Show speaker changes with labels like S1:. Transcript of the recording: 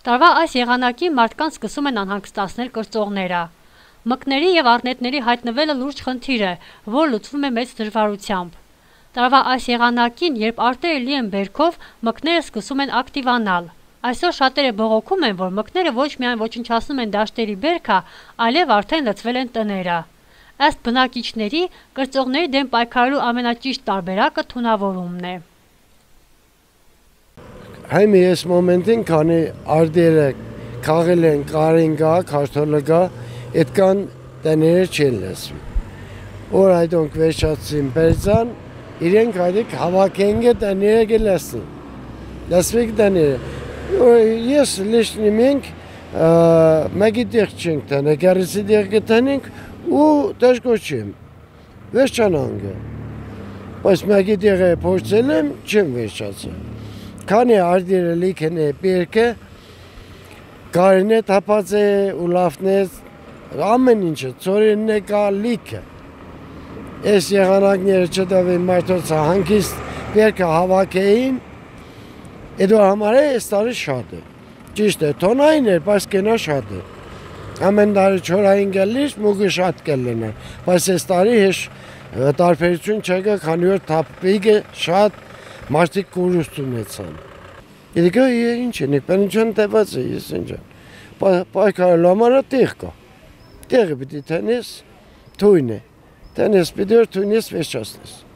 S1: Տարվա այս եղանակին մարդկանց սկսում են անհանգստացնել կրծողները։ Մկների եւ առնետների հայտնվելը լուրջ խնդիր է, որ լուծվում է մեծ դժվարությամբ։ Տարվա այս եղանակին, երբ արտերը լի են բերքով, մկները սկսում են ակտիվանալ։ Այսօր շատերը բողոքում են, որ մկները ոչ միայն ոչնչացնում են դաշտերի բերքը, այլև արդեն լցվել են տները։ Ըստ բնակիչների, կրծողների դեմ պայքարելու ամենաճիշտ տարբերակը թունավորումն է։
S2: Հայմի այս մոմենտին, քանի արդերը քաղել են կարին գա, քարտոլը գա, այդքան տները չեն լսվի։ Որ այդոնք վերջացին բերձան, իրենք այդիկ հավաքենք է տները գելասին։ Լսվիկ տները։ Ես լիշնիմ ենք, մագի դեղ չենք տանը, գարիսի դեղ գտանենք ու դաշկոչեմ, վերջանանք է։ Բայց մագի դեղ է փորձել եմ, չեմ վերջացել։ Քանի արդերը լիք են է բերքը, կարին է թապած է ու լավն է, ամեն ինչը, ծորին է կա լիքը։ Այս եղանակները չտավին մարդոցը հանգիստ բերքը հավաքեին, էդու համար է այս տարի շատ է։ Ճիշտ է, թոնային էր, բայց կենա շատ է։ Ամեն տարի չորային գելիշ, մուգը շատ կելեն է, բայց այս տարի հեշ տարբերություն չեկա, քանի որ թապիկը շատ մարդիկ կուրուստ ունեցան։ Իդիկա ինչ են, պենիչան տեպած է, ես ինջան։ Պայքարելու համարը տեղ կա։ Տեղը պիտի տենես, թույն է։ Տենես պիտի որ թույնես վերջացնես։